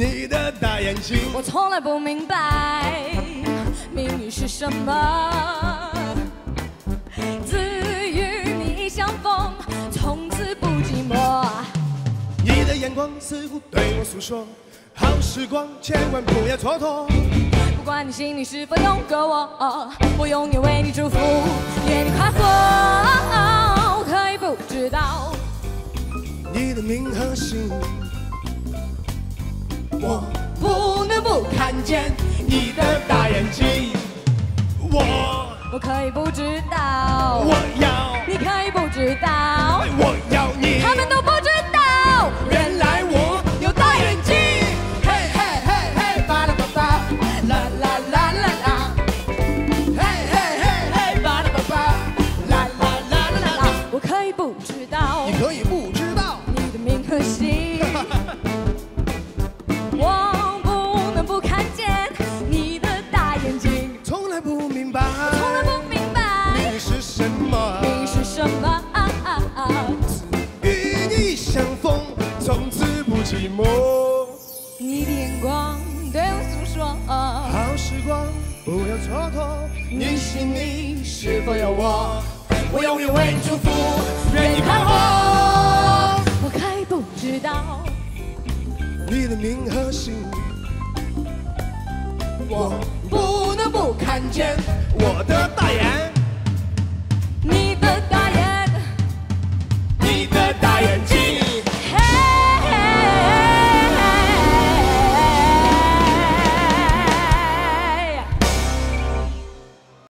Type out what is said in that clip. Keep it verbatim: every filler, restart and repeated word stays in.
你的大眼睛。 我从来不明白命运是什么，只与你相逢，从此不寂寞。 你的眼光似乎对我诉说，好时光千万不要蹉跎。 不管你心里是否有个我，我永远为你祝福，愿你快活。可以不知道你的名和姓，我不能不看见你的大眼睛。我我可以不知道， 我要你可以不知道， 我要你， 他们都不知道， 原来我有大眼睛。嘿嘿嘿嘿，巴拉巴巴，啦啦啦啦啦，嘿嘿嘿嘿，巴拉巴巴，啦啦啦啦啦。 我可以不知道你可以不知道你的名和姓，我不能不看见你的大眼睛， 从来不明白， 从来不明白你是什么， 你是什么。 与你相逢，从此不寂寞。 你的眼光对我诉说， 好时光不要蹉跎，你心里是否有我？我永远为你祝福，愿你快活。 我可以不知道你的名和姓，我不能不看见我的大眼。